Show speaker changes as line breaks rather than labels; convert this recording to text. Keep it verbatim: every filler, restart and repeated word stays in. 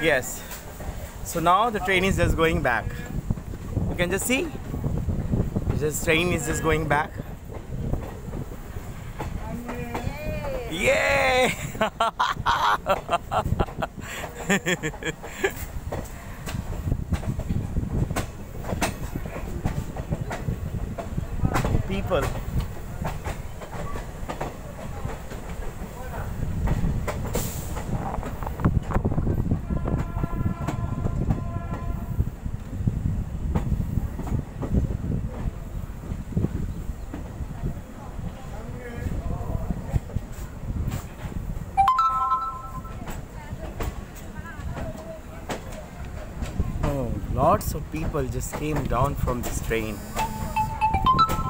Yes. So now the train is just going back. You can just see. This train is just going back. Yay! People. Oh, lots of people just came down from this train.